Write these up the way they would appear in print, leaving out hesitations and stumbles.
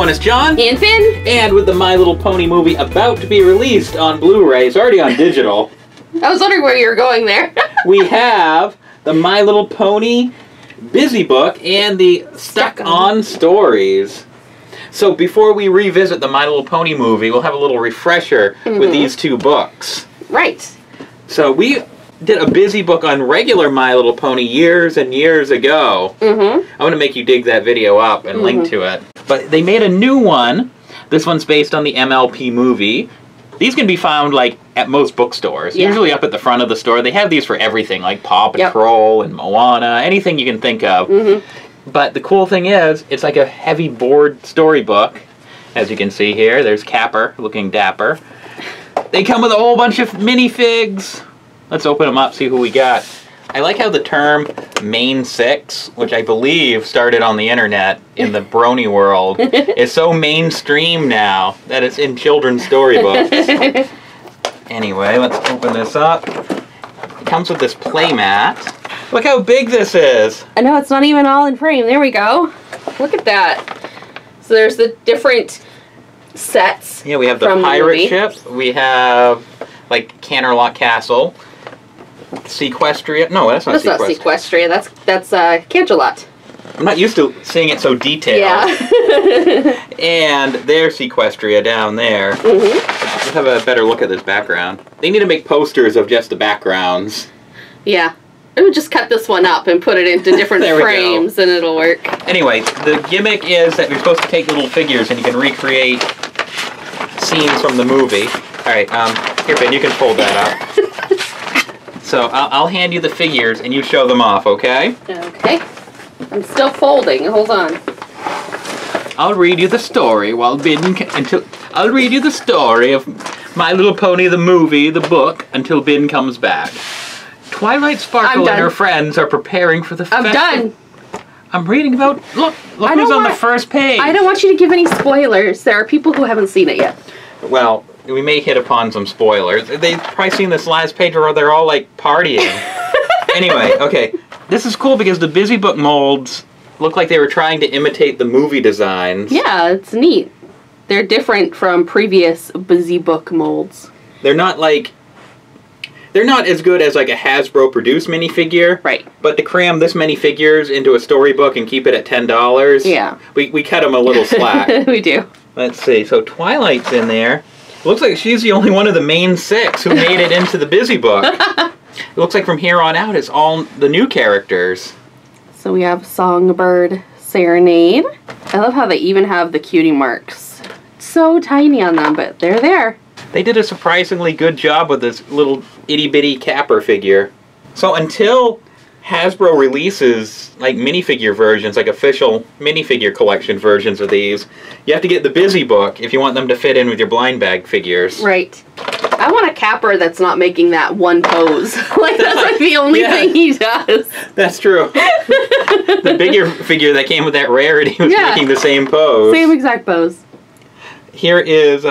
everyone, it's John. And Finn. And with the My Little Pony movie about to be released on Blu-ray, it's already on digital. I was wondering where you were going there. We have the My Little Pony Busy Book and the Stuck On Stories. So before we revisit the My Little Pony movie, we'll have a little refresher with these two books. Right. So we did a Busy Book on regular My Little Pony years and years ago. I'm going to make you dig that video up and link to it. But they made a new one. This one's based on the MLP movie. These can be found like at most bookstores, usually up at the front of the store. They have these for everything, like Paw Patrol and Moana, anything you can think of. But the cool thing is, it's like a heavy board storybook. As you can see here, there's Capper looking dapper. They come with a whole bunch of minifigs. Let's open them up, see who we got. I like how the term Main Six, which I believe started on the internet in the brony world, is so mainstream now that it's in children's storybooks. Anyway, let's open this up. It comes with this playmat. Look how big this is. I know, it's not even all in frame. There we go. Look at that. So there's the different sets. Yeah, we have the pirate ship. We have, like, Canterlot Castle. Sequestria. No, that's not Sequestria. That's not Sequestria. That's Canterlot. I'm not used to seeing it so detailed. Yeah. And there's Sequestria down there. Let's have a better look at this background. They need to make posters of just the backgrounds. Yeah. I would just cut this one up and put it into different frames and it'll work. Anyway, the gimmick is that you're supposed to take little figures and you can recreate scenes from the movie. Alright, here Ben, you can fold that up. So I'll hand you the figures and you show them off, okay? Okay. I'm still folding. Hold on. I'll read you the story I'll read you the story of My Little Pony the movie, the book, until Ben comes back. Twilight Sparkle and her friends are preparing for the festival. I'm done. I'm reading about... Look who's on the first page. I don't want you to give any spoilers. There are people who haven't seen it yet. Well, we may hit upon some spoilers. They've probably seen this last page where they're all, like, partying. Anyway, okay. This is cool because the Busy Book molds look like they were trying to imitate the movie designs. Yeah, it's neat. They're different from previous Busy Book molds. They're not, like... They're not as good as like a Hasbro produced minifigure. Right. But to cram this many figures into a storybook and keep it at $10, yeah, we cut them a little slack. We do. Let's see. So Twilight's in there. Looks like she's the only one of the main six who made it into the Busy Book. It looks like from here on out it's all the new characters. So we have Songbird Serenade. I love how they even have the cutie marks. So tiny on them, but they're there. They did a surprisingly good job with this little itty-bitty Capper figure. So until Hasbro releases like minifigure versions, like official minifigure collection versions of these, you have to get the Busy Book if you want them to fit in with your blind bag figures. Right. I want a Capper that's not making that one pose. Like, that's like the only thing he does. That's true. The bigger figure that came with that rarity was making the same pose. Same exact pose. Here is...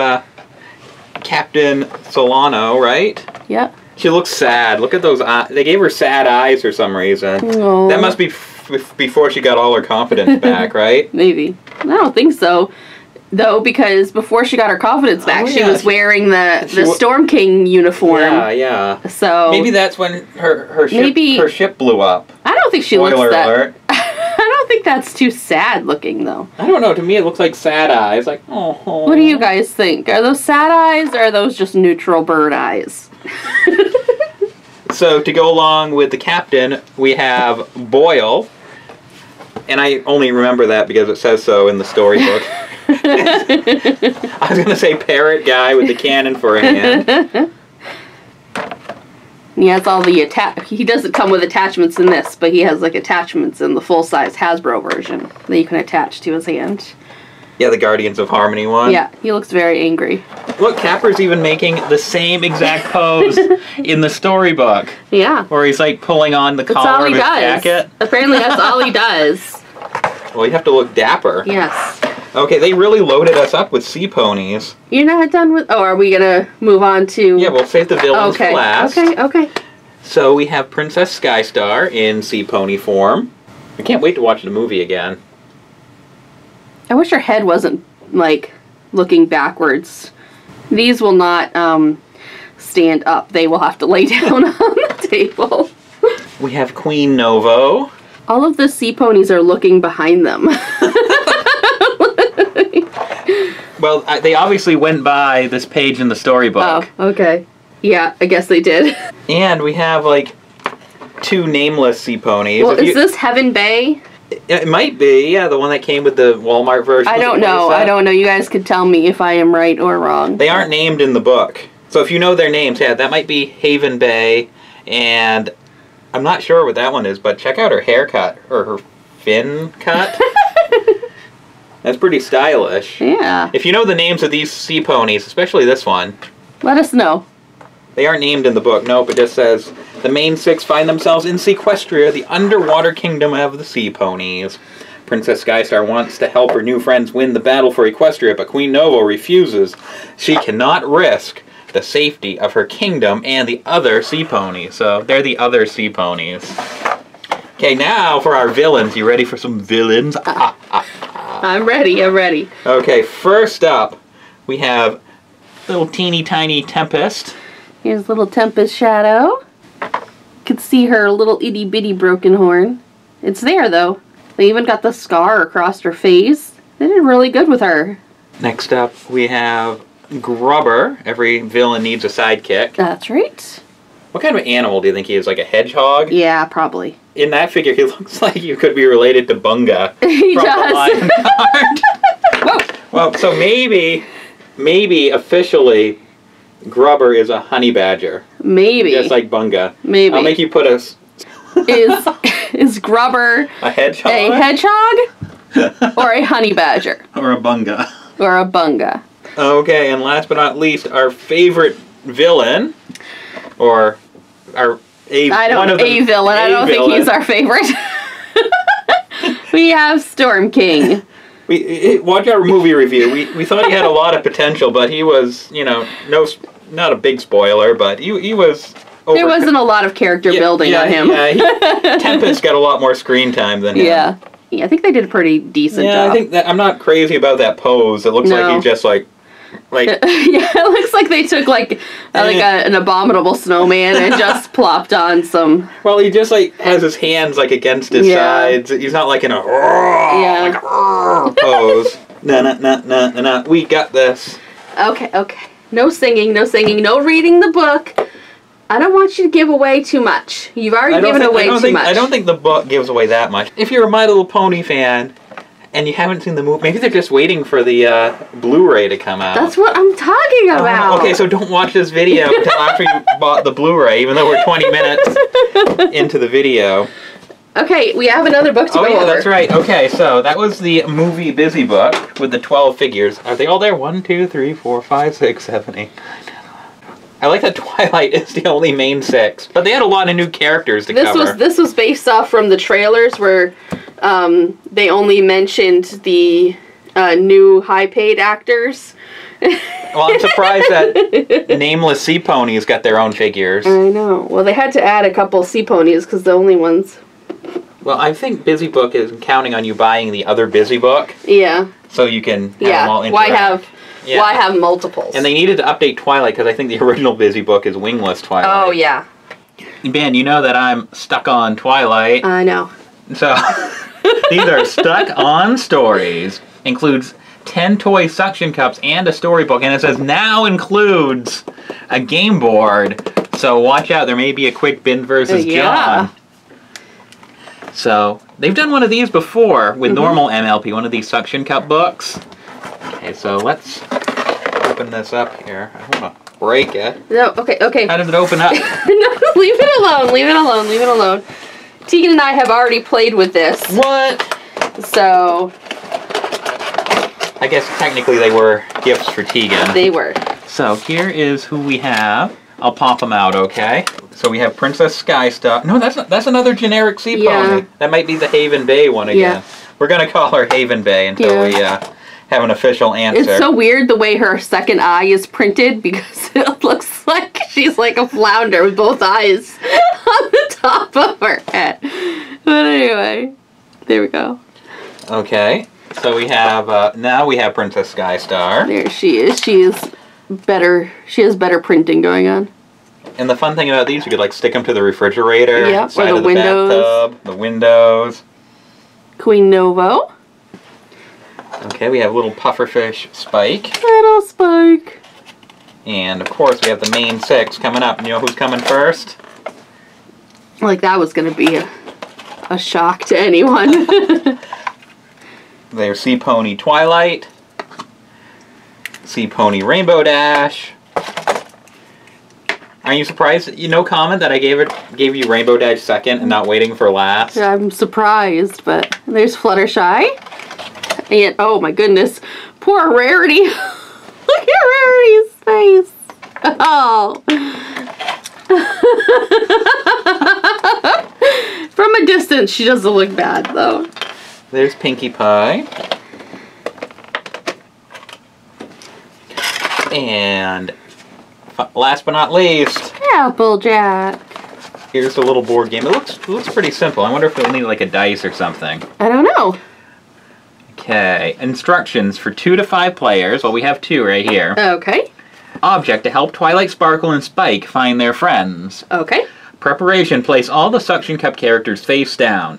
Captain Solano, right? Yep. She looks sad. Look at those eyes. They gave her sad eyes for some reason. Aww. That must be before she got all her confidence back, right? Maybe. I don't think so. Though, because before she got her confidence back, she was wearing the Storm King uniform. Yeah, yeah. So maybe that's when her ship blew up. I don't think she looks that... Spoiler alert. I don't think that's too sad looking, though. I don't know. To me, it looks like sad eyes. Like, oh. What do you guys think? Are those sad eyes, or are those just neutral bird eyes? So, to go along with the captain, we have Boyle. And I only remember that because it says so in the storybook. I was going to say parrot guy with the cannon for a hand. He has all the he doesn't come with attachments in this, but he has like attachments in the full-size Hasbro version that you can attach to his hand. Yeah, the Guardians of Harmony one. Yeah, he looks very angry. Look, Capper's even making the same exact pose in the storybook. Yeah. Where he's like pulling on the collar of his jacket. Apparently that's all he does. Well, you have to look dapper. Yes. Okay, they really loaded us up with sea ponies. You're not done with... Oh, are we going to move on to... Yeah, we'll save the villains for last. Okay. So we have Princess Skystar in sea pony form. I can't wait to watch the movie again. I wish her head wasn't like, looking backwards. These will not stand up. They will have to lay down on the table. We have Queen Novo. All of the sea ponies are looking behind them. Well, they obviously went by this page in the storybook. Oh, okay. Yeah, I guess they did. And we have, like, 2 nameless sea ponies. Well, is this Heaven Bay? It might be, yeah, the one that came with the Walmart version. I don't know. I don't know. You guys could tell me if I am right or wrong. They aren't named in the book. So if you know their names, yeah, that might be Haven Bay. And I'm not sure what that one is, but check out her haircut, or her fin cut. That's pretty stylish. Yeah. If you know the names of these sea ponies, especially this one. Let us know. They aren't named in the book. Nope, it just says, the main 6 find themselves in Sequestria, the underwater kingdom of the sea ponies. Princess Skystar wants to help her new friends win the battle for Equestria, but Queen Novo refuses. She cannot risk the safety of her kingdom and the other sea ponies. So, they're the other sea ponies. Okay, now for our villains. You ready for some villains? I'm ready. I'm ready. Okay, first up, we have little teeny tiny Tempest. Here's little Tempest Shadow. You can see her little itty bitty broken horn. It's there though. They even got the scar across her face. They did really good with her. Next up, we have Grubber. Every villain needs a sidekick. That's right. What kind of animal do you think he is? Like a hedgehog? Yeah, probably. In that figure, he looks like you could be related to Bunga. He from does. The Lion card. Whoa. Well, so maybe officially, Grubber is a honey badger. Maybe. Just like Bunga. Maybe. I'll make you put Is Grubber a hedgehog? a hedgehog or a honey badger? Or a Bunga. Or a Bunga. Okay, and last but not least, our favorite villain, or our villain. I don't think he's our favorite. We have Storm King. Watch our movie review. We thought he had a lot of potential, but he was, not a big spoiler, but he was. There wasn't a lot of character building on him. Yeah, Tempest got a lot more screen time than him. Yeah, I think they did a pretty decent job. I think that I'm not crazy about that pose. It looks like he just like. Yeah, it looks like they took an abominable snowman and just plopped on some. Well, he just has his hands against his sides. He's not in a pose. No. We got this. Okay. No singing, no reading the book. I don't want you to give away too much. You've already given away too much. I don't think the book gives away that much. If you're a My Little Pony fan, and you haven't seen the movie, maybe they're just waiting for the Blu-ray to come out. That's what I'm talking about. Okay, so don't watch this video until after you bought the Blu-ray, even though we're 20 minutes into the video. Okay, we have another book to go over. Oh, yeah, that's right. Okay, so that was the movie Busy Book with the 12 figures. Are they all there? 1, 2, 3, 4, 5, 6, 7, 8, 9, 10, 11. I like that Twilight is the only main 6. But they had a lot of new characters to cover. This was based off from the trailers where they only mentioned the new high-paid actors. Well, I'm surprised that Nameless Sea Ponies got their own figures. I know. Well, they had to add a couple sea ponies because the only ones... Well, I think Busy Book is counting on you buying the other Busy Book. Yeah. So you can have them all interact. Why have multiples? And they needed to update Twilight because I think the original Busy Book is Wingless Twilight. Oh, yeah. Ben, you know that I'm stuck on Twilight. I know. So, these are Stuck On Stories. Includes 10 toy suction cups and a storybook. And it says now includes a game board. So watch out, there may be a quick Ben versus John. So, they've done one of these before with normal MLP, one of these suction cup books. Okay, so let's open this up here. I don't want to break it. No, okay. How does it open up? No, leave it alone. Teagan and I have already played with this. What? So... I guess technically they were gifts for Teagan. They were. So here is who we have. I'll pop them out, okay? So we have Princess Skystar. No, that's another generic sea pony. That might be the Haven Bay one again. Yeah. We're going to call her Haven Bay until we have an official answer. It's so weird the way her second eye is printed because it looks like she's like a flounder with both eyes on the top of her head. But anyway, there we go. Okay. So we have, now we have Princess Skystar. There she is. She is better. She has better printing going on. And the fun thing about these, you could like stick them to the refrigerator, yep, side or the of the windows. bathtub, the windows. Queen Novo. Okay, we have little pufferfish Spike. Little Spike. And of course we have the main 6 coming up. You know who's coming first? Like that was going to be a shock to anyone. There's Sea Pony Twilight, Sea Pony Rainbow Dash. Are you surprised? No comment that I gave you Rainbow Dash second and not waiting for last. Yeah, I'm surprised, but there's Fluttershy. And oh my goodness, poor Rarity. Look at Rarity's face. Oh. From a distance, she doesn't look bad though. There's Pinkie Pie. And last but not least, Applejack. here's the little board game. It looks pretty simple. I wonder if it'll need like a dice or something. I don't know. Okay, instructions for 2 to 5 players. Well, we have 2 right here. Okay. Object to help Twilight Sparkle and Spike find their friends. Okay. Preparation, place all the suction cup characters face down.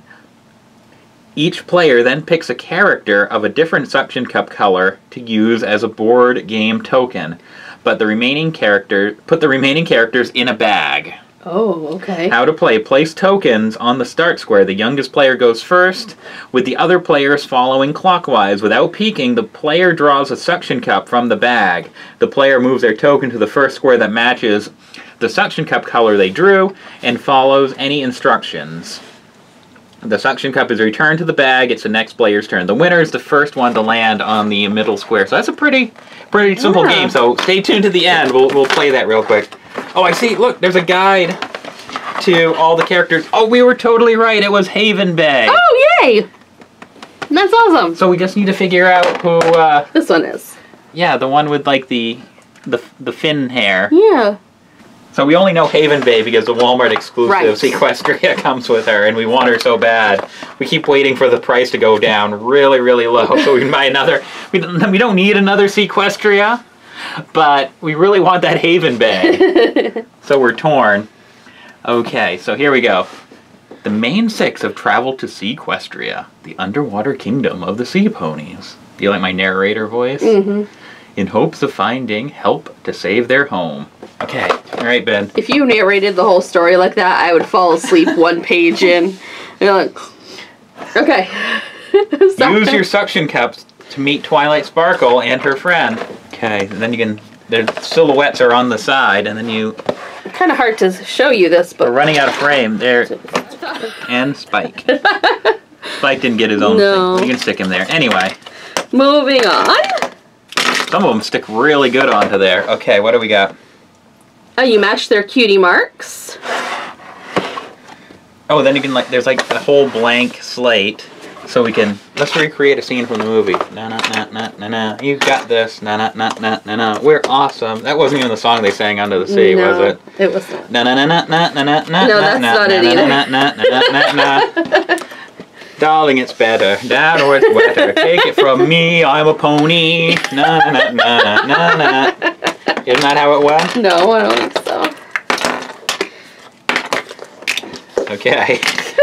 Each player then picks a character of a different suction cup color to use as a board game token. But put the remaining characters in a bag. Oh, okay. How to play. Place tokens on the start square. The youngest player goes first, with the other players following clockwise. Without peeking, the player draws a suction cup from the bag. The player moves their token to the first square that matches the suction cup color they drew and follows any instructions. The suction cup is returned to the bag. It's the next player's turn. The winner is the first one to land on the middle square. So that's a pretty simple game. So stay tuned to the end. We'll play that real quick. Oh, I see. Look, there's a guide to all the characters. Oh, we were totally right. It was Haven Bay. Oh, yay! That's awesome. So we just need to figure out who. This one is. Yeah, the one with like the fin hair. Yeah. So we only know Haven Bay because the Walmart exclusive Sequestria comes with her, and we want her so bad. We keep waiting for the price to go down really, really low so we can buy another. We don't need another Sequestria, but we really want that Haven Bay. So we're torn. Okay, so here we go. The main 6 have traveled to Sequestria, the underwater kingdom of the sea ponies. Do you like my narrator voice? Mm-hmm. In hopes of finding help to save their home. Okay, all right, Ben. If you narrated the whole story like that, I would fall asleep 1 page in. You're like, okay. Use your suction cups to meet Twilight Sparkle and her friend. Okay, and then you can. Their silhouettes are on the side, and then you. Kind of hard to show you this, but we're running out of frame there. And Spike. Spike didn't get his own thing. You can stick him there. Anyway. Moving on. Some of them stick really good onto there. Okay, what do we got? Oh, you match their cutie marks. Oh, then you can there's like a whole blank slate. So we can, let's recreate a scene from the movie. Na na na na na na. You got this. Na na na na na na. We're awesome. That wasn't even the song they sang Under the Sea, was it? It was not. Na na na na na na na na. No, that's not it either. Na na na na na. Darling, it's better. Down or it's wetter. Take it from me, I'm a pony. Na na na na na na. Isn't that how it went? No, I don't think so. Okay.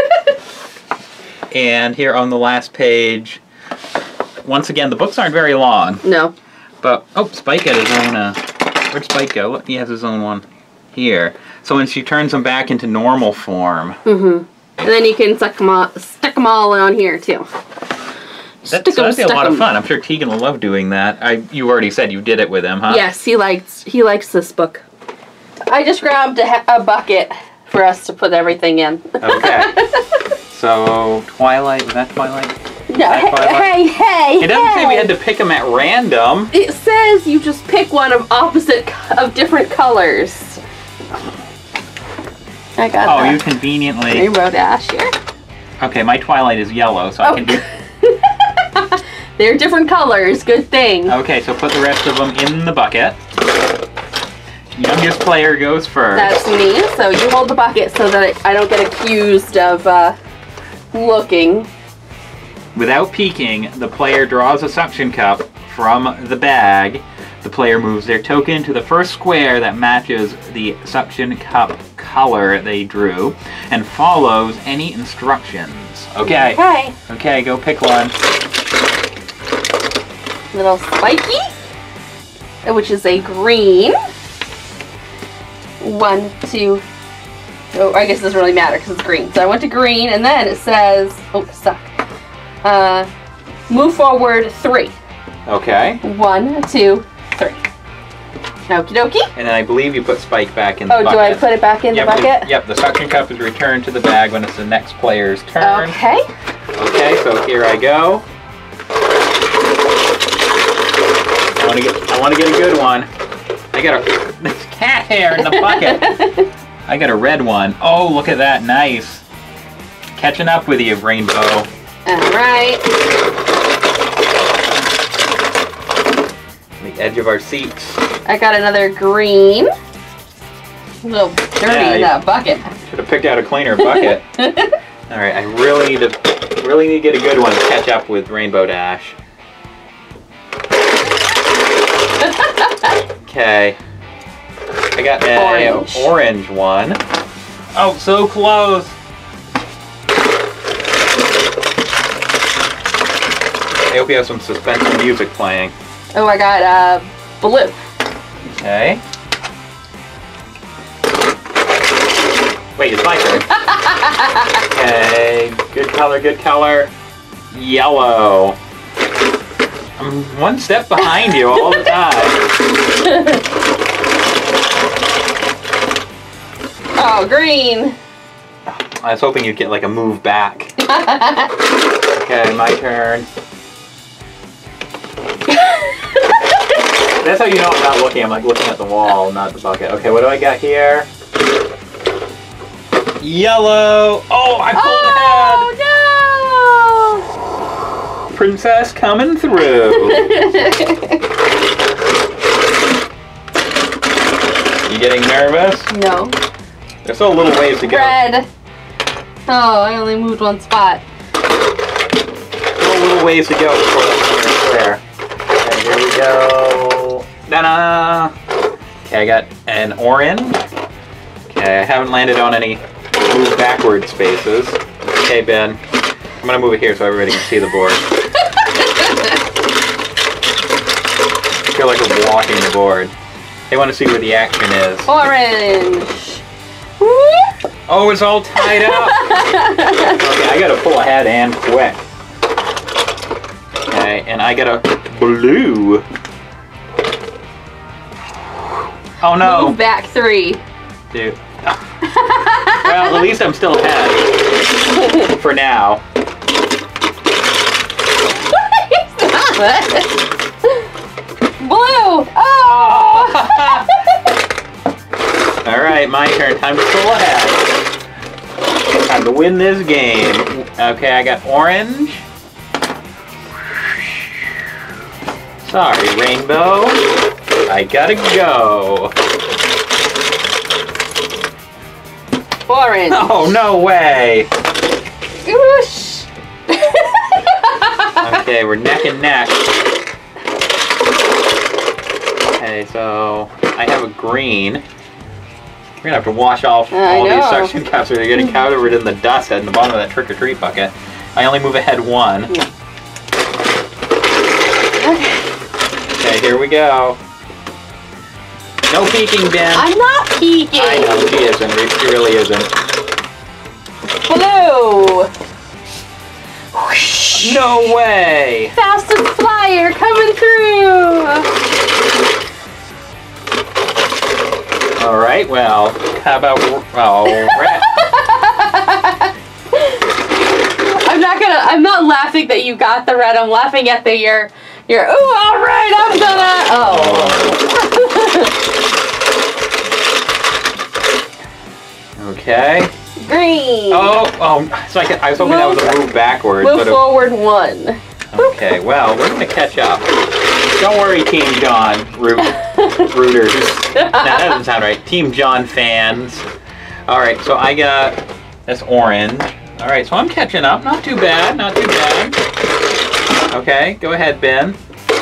And here on the last page, once again, the books aren't very long. No. But, oh, Spike had his own, where'd Spike go? Look, he has his own one here. So when she turns them back into normal form. Mm-hmm. And then you can stick them all on here, too. That'd be a lot of fun. I'm sure Teagan will love doing that. You already said you did it with him, huh? Yes, he likes this book. I just grabbed a bucket for us to put everything in. Okay. So, Twilight, was that Twilight? No, hey! It doesn't say we had to pick them at random. It says you just pick one of different colors. I got that. Oh, you conveniently. Rainbow Dash here. Okay, my Twilight is yellow, so I can do... They're different colors, good thing. Okay, so put the rest of them in the bucket. Youngest player goes first. That's me, so you hold the bucket so that I don't get accused of looking. Without peeking, the player draws a suction cup from the bag. The player moves their token to the first square that matches the suction cup color they drew and follows any instructions. Okay. Okay. Okay, go pick one. Little spiky, which is a green. 1, 2. Oh, I guess it doesn't really matter because it's green. So I went to green, and then it says, oh, stuck. Move forward 3. Okay. 1, 2, 3. Okie dokie. And then I believe you put Spike back in the bucket. Oh, do I put it back in the bucket? Yep, the suction cup is returned to the bag when it's the next player's turn. Okay. Okay, so here I go. I want to get a good one. I got a cat hair in the bucket. I got a red one. Oh, look at that. Nice. Catching up with you, Rainbow. Alright. The edge of our seats. I got another green. A little dirty in that bucket. Should have picked out a cleaner bucket. Alright, I really need to get a good one to catch up with Rainbow Dash. Okay. I got an orange one. Oh, so close. I hope you have some suspense music playing. Oh, I got blue. Okay. Wait, it's my turn. Okay, good color, good color. Yellow. I'm one step behind you all the time. Oh, green. I was hoping you'd get like a move back. Okay, my turn. That's how you know I'm not looking. I'm like looking at the wall, not the bucket. Okay, what do I got here? Yellow. Oh, I pulled ahead. No! Princess coming through. You getting nervous? No. There's still a little ways to go. Red. Oh, I only moved one spot. Still a little ways to go before that's square. Okay, here we go. Ta-da! Okay, I got an orange. Okay, I haven't landed on any move backward spaces. Okay, Ben. I'm gonna move it here so everybody can see the board. I feel like we're blocking the board. They want to see where the action is. Orange. Oh, it's all tied up. Okay, I gotta pull ahead and quick. Okay, and I got a blue. Oh no. Move back 3. Dude. Well, at least I'm still ahead. For now. Blue! Oh! Alright, my turn. Time to pull ahead. Time to win this game. Okay, I got orange. Sorry, Rainbow. I gotta go. Orange. Oh, no way. Whoosh. Okay, we're neck and neck. Okay, so I have a green. We're gonna have to wash off all these suction cups or they're getting covered in the dust at the bottom of that trick-or-treat bucket. I only move ahead 1. Okay, here we go. No peeking, Ben. I'm not peeking. I know, she isn't. She really isn't. Blue. No way. Fastest flyer coming through. All right, well, how about, red? I'm not laughing that you got the red. I'm laughing at the you're, ooh, all right, I'm gonna, Okay. Green. Oh, so I was hoping that was a move backwards. Move forward 1. Okay, well, we're gonna catch up. Don't worry, Team John rooters. No, that doesn't sound right. Team John fans. All right, so I got this orange. All right, so I'm catching up. Not too bad. Not too bad. Okay, go ahead, Ben.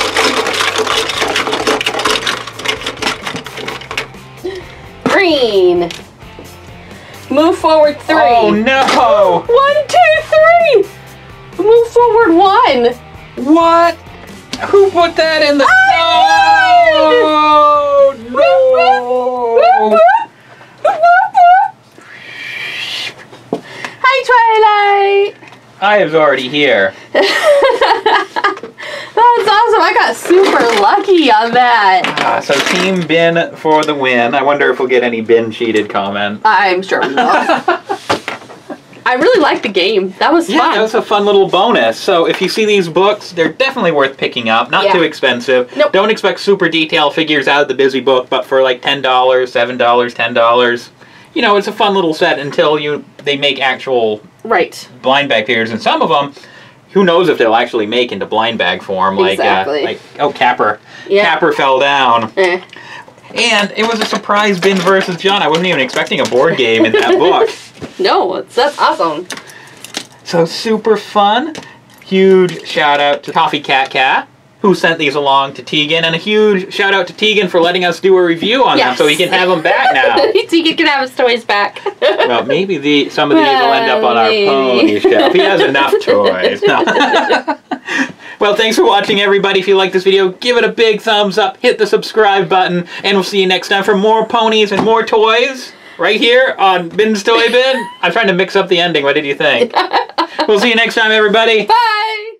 Green. Move forward 3. Oh no! 1, 2, 3. Move forward 1. What? Who put that in the... Oh no! Hi, Twilight. I was already here. That's awesome. I got super lucky on that. So Team Ben for the win. I wonder if we'll get any Ben cheated comment. I'm sure we will. I really liked the game. That was fun. Yeah, that was a fun little bonus. So if you see these books, they're definitely worth picking up. Not too expensive. Nope. Don't expect super detailed figures out of the Busy Book, but for like $10, $7, $10, you know, it's a fun little set until they make actual blind bag figures. And some of them, who knows if they'll actually make into blind bag form. Like, oh, Capper. Yeah. Capper fell down. And it was a surprise Ben versus John. I wasn't even expecting a board game in that book. No, that's awesome. So super fun. Huge shout out to Coffee Cat, who sent these along to Teagan, and a huge shout out to Teagan for letting us do a review on them so he can have them back now. Teagan can have his toys back. Well, maybe some of these will end up on our pony shelf. He has enough toys. No. Well, thanks for watching, everybody. If you like this video, give it a big thumbs up, hit the subscribe button, and we'll see you next time for more ponies and more toys right here on Ben's Toy Bin. I'm trying to mix up the ending. What did you think? We'll see you next time, everybody. Bye!